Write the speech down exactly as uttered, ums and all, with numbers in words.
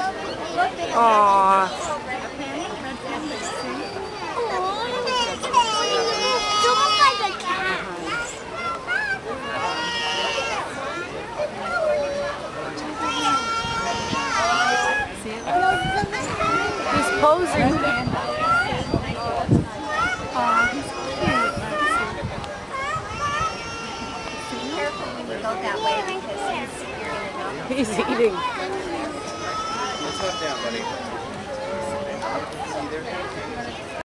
Aww. He's posing. Careful when you go that way because he's, you're going to know. He's eating. Let's hop down, buddy.